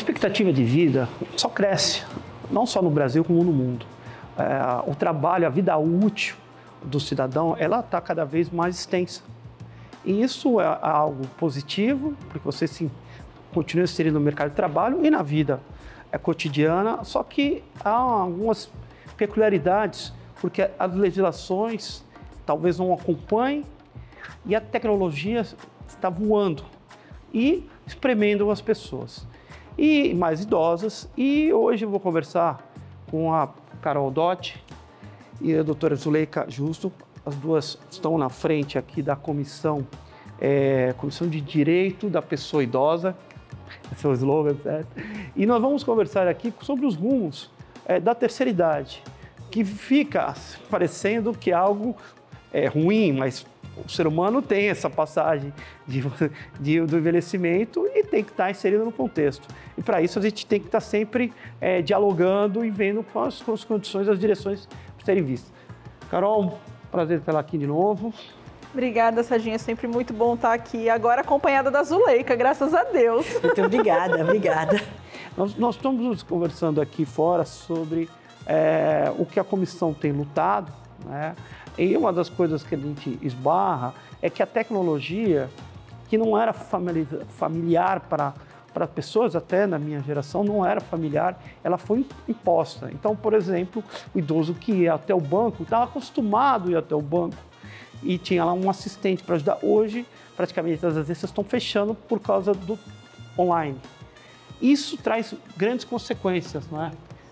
expectativa de vida só cresce, não só no Brasil como no mundo. O trabalho, a vida útil do cidadão, ela está cada vez mais extensa. E isso é algo positivo, porque você continua inserido no mercado de trabalho e na vida cotidiana, só que há algumas peculiaridades, porque as legislações talvez não acompanhem e a tecnologia está voando e espremendo as pessoas. E mais idosas. E hoje eu vou conversar com a Carol Dotti e a doutora Zuleika Justo. As duas estão na frente aqui da Comissão de Direito da Pessoa Idosa. Esse é o slogan, certo? E nós vamos conversar aqui sobre os rumos da terceira idade, que fica parecendo que é algo ruim, mas o ser humano tem essa passagem do envelhecimento e tem que estar inserido no contexto. E para isso a gente tem que estar sempre dialogando e vendo quais as condições, as direções para serem vistas. Carol, prazer tê-la aqui de novo. Obrigada, Serginho. É sempre muito bom estar aqui, agora acompanhada da Zuleika, graças a Deus. Muito obrigada, obrigada. Nós estamos conversando aqui fora sobre o que a comissão tem lutado, né? E uma das coisas que a gente esbarra é que a tecnologia, que não era familiar para pessoas, até na minha geração, não era familiar, ela foi imposta. Então, por exemplo, o idoso que ia até o banco, estava acostumado a ir até o banco e tinha lá um assistente para ajudar. Hoje, praticamente as agências estão fechando por causa do online. Isso traz grandes consequências, não é?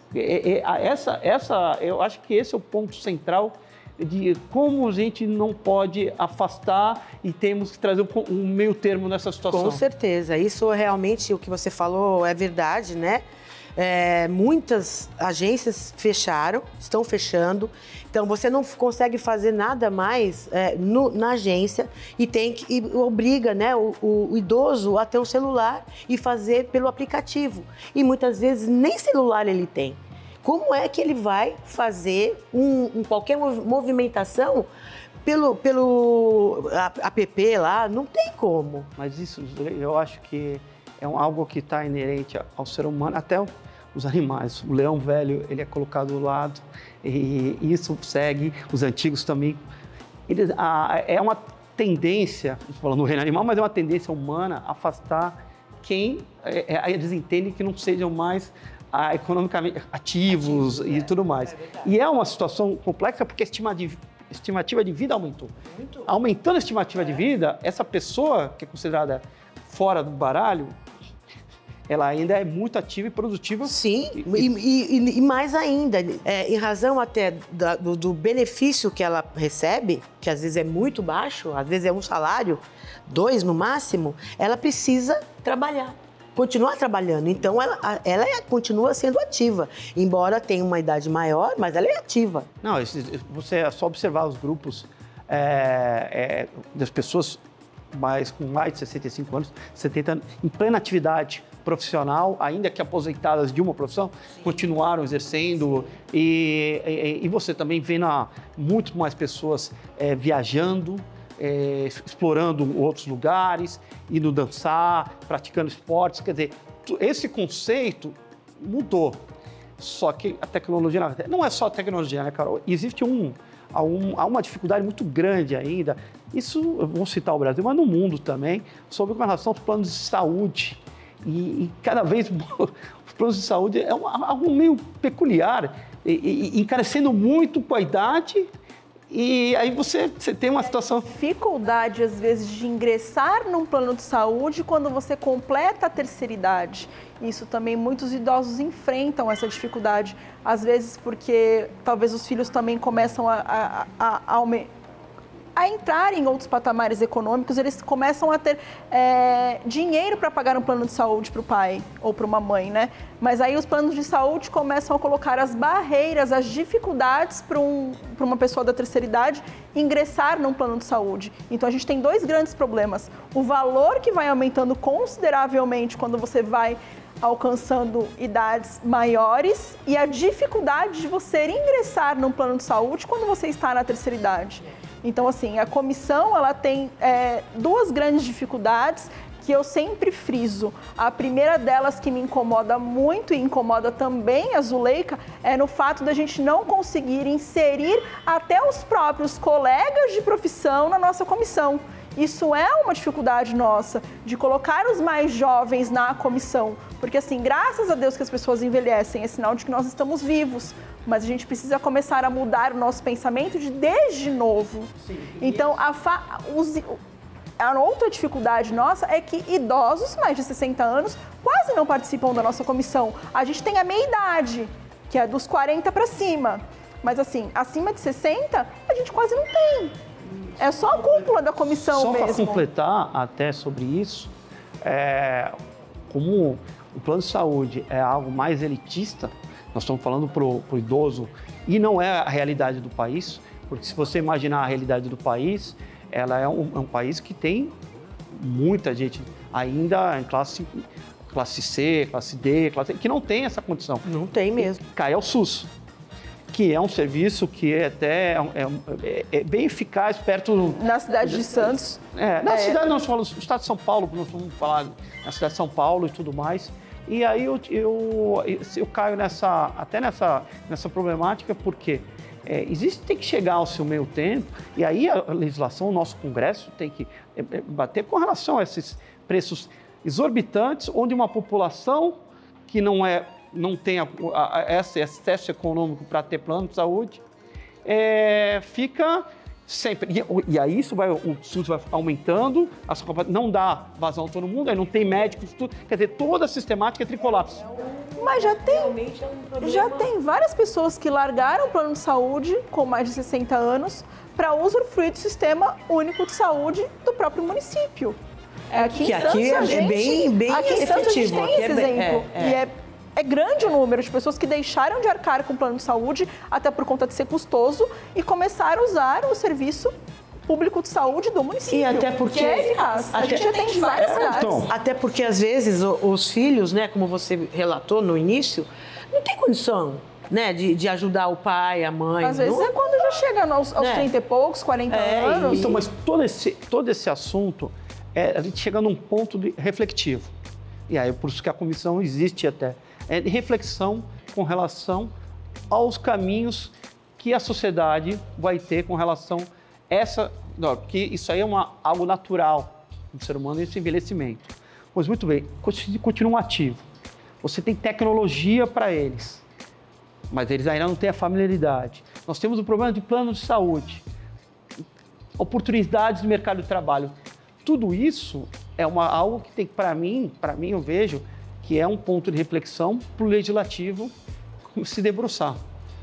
Eu acho que esse é o ponto central de como a gente não pode afastar e temos que trazer um meio termo nessa situação. Com certeza, isso realmente, o que você falou é verdade, né? Muitas agências fecharam, estão fechando, então você não consegue fazer nada mais na agência e obriga, né, o idoso a ter um celular e fazer pelo aplicativo. E muitas vezes nem celular ele tem. Como é que ele vai fazer qualquer movimentação pelo app lá? Não tem como. Mas isso, eu acho que é algo que está inerente ao ser humano, até os animais. O leão velho, ele é colocado do lado e isso segue, os antigos também. É uma tendência, falando no reino animal, mas é uma tendência humana afastar quem eles entendem que não sejam mais economicamente ativos e tudo mais. E é uma situação complexa porque a estimativa de vida aumentou. Aumentando a estimativa de vida, essa pessoa que é considerada fora do baralho, ela ainda é muito ativa e produtiva. Sim, e mais ainda, em razão até do benefício que ela recebe, que às vezes é muito baixo, às vezes é um salário, 2 no máximo, ela precisa trabalhar. Continuar trabalhando, então ela continua sendo ativa, embora tenha uma idade maior, mas ela é ativa. Não, você é só observar os grupos das pessoas com mais de 65 anos, 70 anos, em plena atividade profissional, ainda que aposentadas de uma profissão, sim, continuaram exercendo e você também vê muito mais pessoas viajando, explorando outros lugares, indo dançar, praticando esportes. Quer dizer, esse conceito mudou. Só que a tecnologia, não é só a tecnologia, né, Carol? Existe há uma dificuldade muito grande ainda, isso eu vou citar o Brasil, mas no mundo também, sobre relação aos planos de saúde. E cada vez os planos de saúde é algo meio peculiar, encarecendo muito com a idade. E aí você tem uma situação... Dificuldade, às vezes, de ingressar num plano de saúde quando você completa a terceira idade. Isso também, muitos idosos enfrentam essa dificuldade. Às vezes porque talvez os filhos também começam a entrar em outros patamares econômicos, eles começam a ter dinheiro para pagar um plano de saúde para o pai ou para uma mãe, né? Mas aí os planos de saúde começam a colocar as barreiras, as dificuldades para uma pessoa da terceira idade ingressar num plano de saúde. Então a gente tem 2 grandes problemas. O valor que vai aumentando consideravelmente quando você vai alcançando idades maiores e a dificuldade de você ingressar num plano de saúde quando você está na terceira idade. Então, assim, a comissão ela tem 2 grandes dificuldades que eu sempre friso. A primeira delas que me incomoda muito e incomoda também a Zuleika é no fato da gente não conseguir inserir até os próprios colegas de profissão na nossa comissão. Isso é uma dificuldade nossa, de colocar os mais jovens na comissão. Porque, assim, graças a Deus que as pessoas envelhecem, é sinal de que nós estamos vivos. Mas a gente precisa começar a mudar o nosso pensamento desde novo. Sim. Então, a outra dificuldade nossa é que idosos, mais de 60 anos, quase não participam da nossa comissão. A gente tem a meia-idade, que é dos 40 para cima. Mas, assim, acima de 60, a gente quase não tem. É só a cúpula da comissão mesmo. Só para completar até sobre isso, como o plano de saúde é algo mais elitista, nós estamos falando para o idoso e não é a realidade do país, porque se você imaginar a realidade do país, ela é um país que tem muita gente ainda em classe C, classe D, que não tem essa condição. Não tem mesmo. Cai ao SUS, que é um serviço que é bem eficaz perto... Na cidade de Santos. Na cidade, nós falamos, no estado de São Paulo, nós vamos falar na cidade de São Paulo e tudo mais. E aí eu caio até nessa problemática, porque tem que chegar ao seu meio tempo, e aí a legislação, o nosso Congresso tem que bater com relação a esses preços exorbitantes, onde uma população que não tem esse excesso econômico para ter plano de saúde, fica sempre. E aí o SUS vai aumentando, não dá vazão a todo mundo, aí não tem médicos, tudo. Quer dizer, toda a sistemática entra em colapso. Mas já tem várias pessoas que largaram o plano de saúde com mais de 60 anos para usufruir do sistema único de saúde do próprio município. Aqui em Santos, é bem aqui em Santos a gente efetivo. tem esse exemplo. É grande o número de pessoas que deixaram de arcar com o plano de saúde, até por conta de ser custoso, e começaram a usar o serviço público de saúde do município. E até porque que é eficaz. A gente já tem várias cidades. Até porque, às vezes, os filhos, né, como você relatou no início, não tem condição, né, de ajudar o pai, a mãe. Às vezes é quando já chega aos 30 e poucos, 40 anos. Então, mas todo esse assunto, a gente chega num ponto refletivo. E aí, por isso que a comissão existe até. De reflexão com relação aos caminhos que a sociedade vai ter com relação a porque isso aí é algo natural do ser humano, esse envelhecimento. Pois muito bem, continua ativo. Você tem tecnologia para eles, mas eles ainda não têm a familiaridade. Nós temos o problema de plano de saúde, oportunidades de mercado de trabalho. Tudo isso é algo que tem, para mim eu vejo que é um ponto de reflexão para o legislativo se debruçar.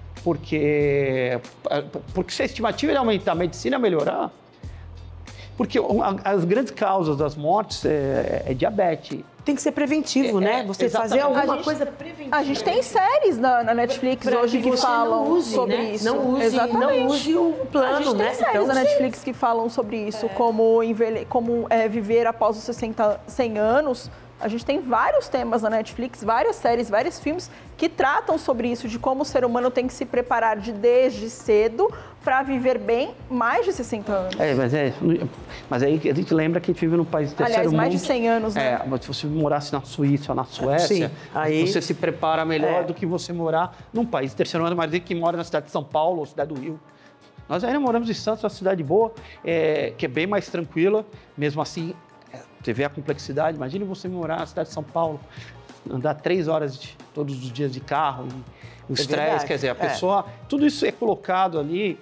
Porque se a estimativa é aumentar, a medicina melhorar, porque as grandes causas das mortes é diabetes. Tem que ser preventivo, né? Você fazer alguma coisa preventiva. A gente tem séries na Netflix hoje que falam sobre isso. Não use o plano, né? A gente tem séries na Netflix que falam sobre isso, como viver após os 100 anos. A gente tem vários temas na Netflix, várias séries, vários filmes que tratam sobre isso, de como o ser humano tem que se preparar desde cedo para viver bem mais de 60 anos. Mas aí a gente lembra que a gente vive num país de terceiro mundo. Mais de 100 anos, né? Mas se você morasse na Suíça ou na Suécia, aí você se prepara melhor do que você morar num país de terceiro mundo, mas que mora na cidade de São Paulo ou cidade do Rio. Nós ainda moramos em Santos, uma cidade boa, que é bem mais tranquila, mesmo assim. Você vê a complexidade, imagine você morar na cidade de São Paulo, andar 3 horas todos os dias de carro, o estresse, quer dizer, a pessoa... Tudo isso é colocado ali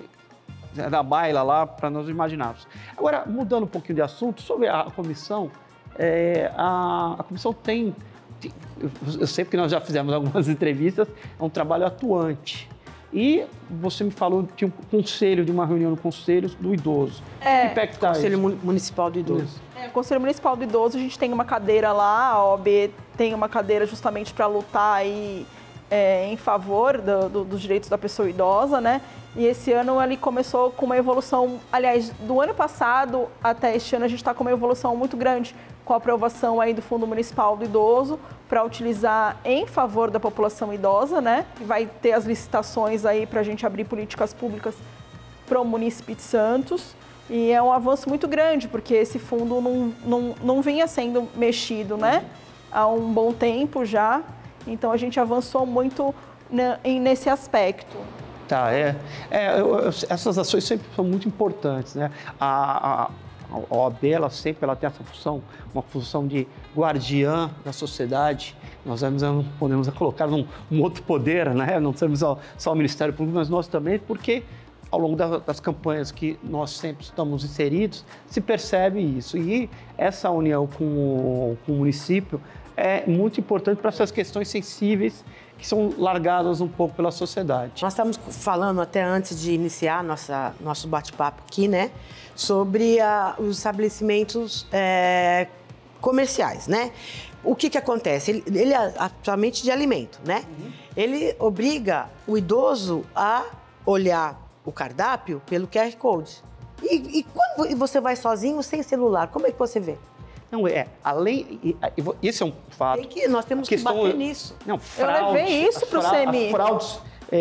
na baila lá para nós imaginarmos. Agora, mudando um pouquinho de assunto, sobre a comissão, a comissão tem... Eu sei porque nós já fizemos algumas entrevistas, é um trabalho atuante. E você me falou que tinha um conselho, de uma reunião no conselho do idoso. Que pé que tá Conselho Municipal do Idoso. O Conselho Municipal do Idoso, a gente tem uma cadeira lá, a OAB tem uma cadeira justamente para lutar aí, em favor dos direitos da pessoa idosa, né? E esse ano ele começou com uma evolução, aliás, do ano passado até este ano a gente está com uma evolução muito grande, com a aprovação aí do Fundo Municipal do Idoso para utilizar em favor da população idosa, né? Vai ter as licitações aí para a gente abrir políticas públicas para o município de Santos. E é um avanço muito grande, porque esse fundo não vinha sendo mexido, né? Há um bom tempo já. Então, a gente avançou muito nesse aspecto. Tá, essas ações sempre são muito importantes, né? A OAB, ela tem essa função, uma função de guardiã da sociedade. Nós não podemos colocar um outro poder, né? Não somos só o Ministério Público, mas nós também, porque ao longo das campanhas que nós sempre estamos inseridos, se percebe isso. E essa união com o município é muito importante para essas questões sensíveis que são largadas um pouco pela sociedade. Nós estamos falando até antes de iniciar nosso bate-papo aqui, né, sobre os estabelecimentos comerciais, né? O que acontece? Ele é atualmente de alimento, né? Ele obriga o idoso a olhar o cardápio pelo QR Code. E quando você vai sozinho, sem celular, como é que você vê? Não, esse é um fato. Nós temos que bater nisso. Não, fraude, eu levei isso para o CMI. Fraudes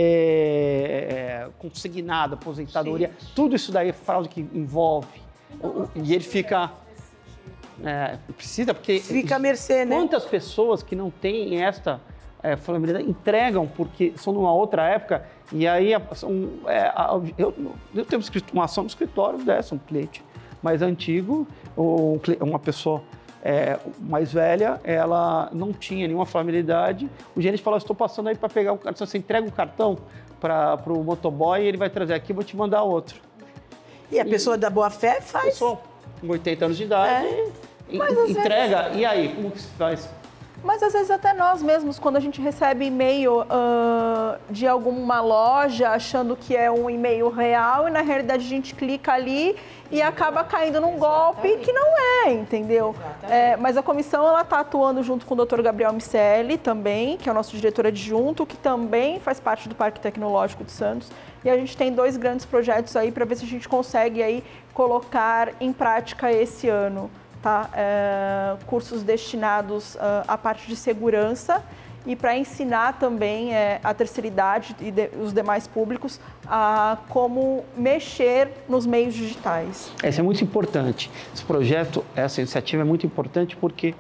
consignada, aposentadoria, sim, tudo isso daí é fraude que envolve. E ele fica... precisa, porque... Fica à mercê, né? Quantas pessoas que não têm esta familiaridade entregam porque são numa outra época e aí eu tenho uma ação no escritório dessa, um cliente mais antigo, uma pessoa mais velha, ela não tinha nenhuma familiaridade. O gerente falou: estou passando aí para pegar o cartão, você entrega o cartão para o motoboy e ele vai trazer aqui, vou te mandar outro. E a pessoa da boa fé faz. Pessoa com 80 anos de idade, entrega, e aí, como que se faz? Mas às vezes até nós mesmos, quando a gente recebe e-mail de alguma loja achando que é um e-mail real e na realidade a gente clica ali e acaba caindo num golpe que não é, entendeu? Mas a comissão ela está atuando junto com o Dr. Gabriel Miceli também, que é o nosso diretor adjunto, que também faz parte do Parque Tecnológico de Santos. E a gente tem 2 grandes projetos aí para ver se a gente consegue aí colocar em prática esse ano. Tá? Cursos destinados à parte de segurança e para ensinar também a terceira idade e os demais públicos a como mexer nos meios digitais. Isso é muito importante. Esse projeto, essa iniciativa é muito importante porque,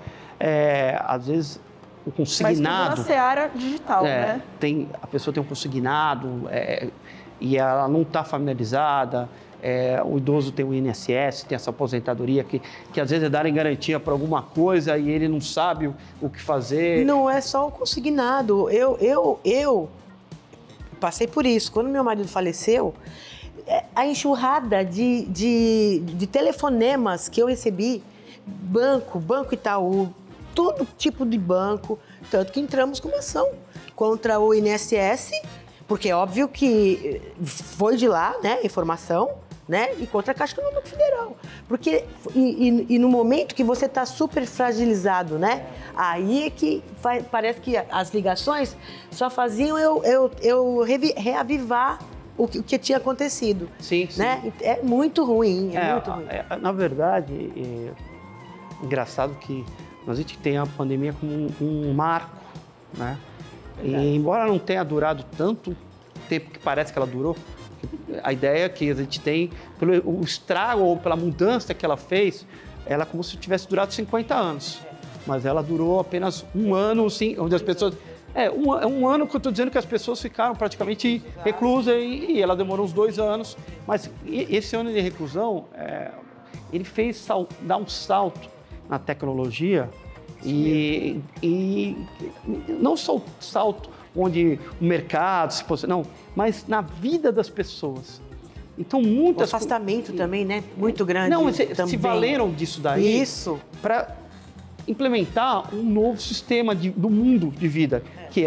às vezes, o consignado... Mas tudo na seara digital, né? A pessoa tem um consignado e ela não está familiarizada. O idoso tem o INSS, tem essa aposentadoria que às vezes é darem garantia para alguma coisa e ele não sabe o que fazer. Não é só o consignado. Eu passei por isso. Quando meu marido faleceu, a enxurrada de telefonemas que eu recebi, Banco Itaú, todo tipo de banco, tanto que entramos com uma ação contra o INSS, porque é óbvio que foi de lá, né, informação, né? E contra a Caixa Econômica Federal. Porque, e no momento que você está super fragilizado, né? Aí é que parece que as ligações só faziam eu reavivar o que tinha acontecido. Sim, né? sim. É muito ruim, muito ruim. Na verdade, engraçado que a gente tem a pandemia como um marco, né? E embora não tenha durado tanto tempo que parece que ela durou, a ideia que a gente tem, pelo estrago ou pela mudança que ela fez, ela é como se tivesse durado 50 anos. Mas ela durou apenas um ano, sim, onde as pessoas... um ano que eu estou dizendo que as pessoas ficaram praticamente reclusas e ela demorou uns 2 anos. Mas esse ano de reclusão, ele fez dar um salto na tecnologia e não só o salto onde o mercado se posiciona, não, mas na vida das pessoas. Então, muitas... O afastamento também, né? Muito grande. Não, se valeram disso daí para implementar um novo sistema do mundo de vida, que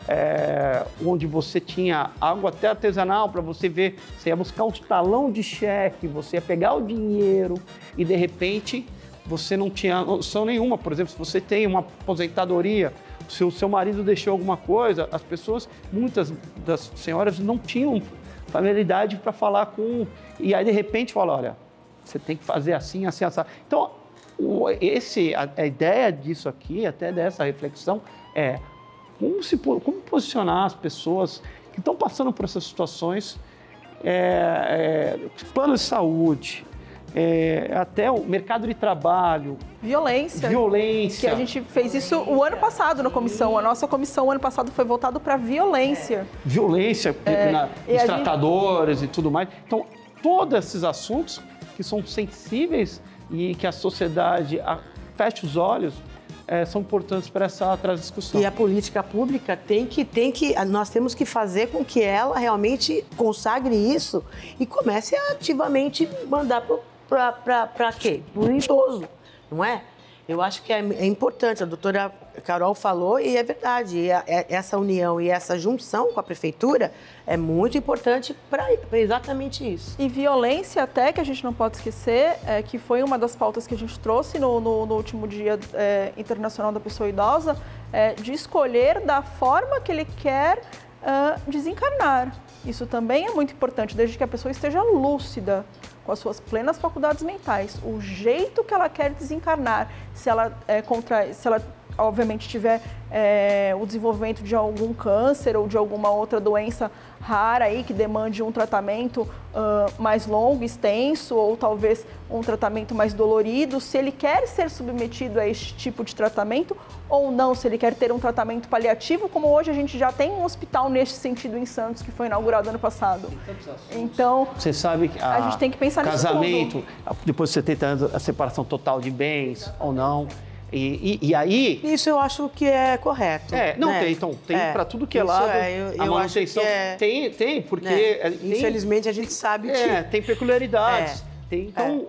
onde você tinha algo até artesanal para você ver, você ia buscar um talão de cheque, você ia pegar o dinheiro e, de repente, você não tinha noção nenhuma. Por exemplo, se você tem uma aposentadoria, se o seu marido deixou alguma coisa, as pessoas, muitas das senhoras não tinham familiaridade para falar com... E aí, de repente, fala, olha, você tem que fazer assim, assim, assim. Então, a ideia disso aqui, até dessa reflexão, é como posicionar as pessoas que estão passando por essas situações, planos de saúde, até o mercado de trabalho. Violência. Violência. Que a gente fez isso o ano passado na comissão. A nossa comissão, o ano passado, foi voltado para violência. Violência nos tratadores e tudo mais. Então, todos esses assuntos que são sensíveis e que a sociedade fecha os olhos, são importantes para essa discussão. E a política pública nós temos que fazer com que ela realmente consagre isso e comece a ativamente mandar para quê? Para o idoso, não é? Eu acho que é importante, a doutora Carol falou e é verdade, essa união e essa junção com a prefeitura é muito importante para exatamente isso. E violência até, que a gente não pode esquecer, que foi uma das pautas que a gente trouxe no último Dia Internacional da Pessoa Idosa, de escolher da forma que ele quer desencarnar. Isso também é muito importante, desde que a pessoa esteja lúcida, com as suas plenas faculdades mentais. O jeito que ela quer desencarnar, se ela obviamente tiver o desenvolvimento de algum câncer ou de alguma outra doença rara aí que demande um tratamento mais longo, extenso, ou talvez um tratamento mais dolorido, se ele quer ser submetido a este tipo de tratamento ou não, se ele quer ter um tratamento paliativo, como hoje a gente já tem um hospital nesse sentido em Santos, que foi inaugurado ano passado. Então, você sabe que a gente tem que pensar nisso casamento, depois de 70 anos, a separação total de bens ou não. E aí... Isso eu acho que é correto. Tem para tudo que é lado. A manutenção tem, porque... Infelizmente a gente sabe que... Tem peculiaridades. Então,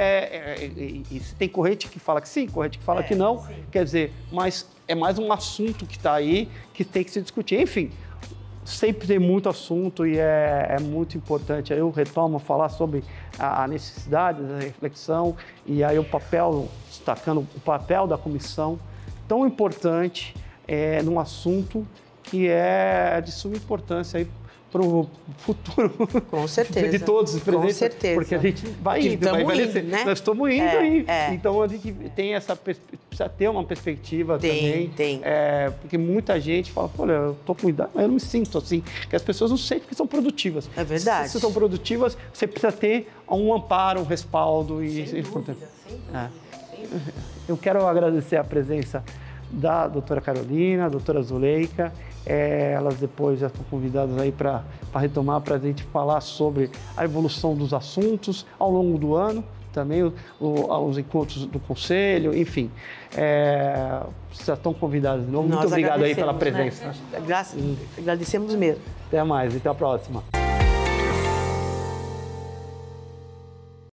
tem corrente que fala que sim, corrente que fala que não. Sim. Quer dizer, mas é mais um assunto que está aí, que tem que se discutir. Enfim, sempre tem muito assunto e é muito importante. Aí eu retomo a falar sobre a necessidade da reflexão e aí destacando o papel da comissão, tão importante num assunto que é de suma importância aí para o futuro. Com certeza. De todos os presentes. Com certeza. Porque a gente vai envelhecer. Né? Nós estamos indo aí. Então a gente tem precisa ter uma perspectiva também. Tem. Porque muita gente fala, olha, eu estou com idade, mas eu não me sinto assim. Porque as pessoas não sentem que são produtivas. É verdade. Se são produtivas, você precisa ter um amparo, um respaldo. Sem dúvida. Eu quero agradecer a presença da doutora Carolina, da doutora Zuleika. Elas depois já estão convidadas aí para retomar, para a gente falar sobre a evolução dos assuntos ao longo do ano, também os encontros do Conselho, enfim. Já estão convidadas de novo. Muito obrigado aí pela presença. Agradecemos mesmo. Até mais, até a próxima.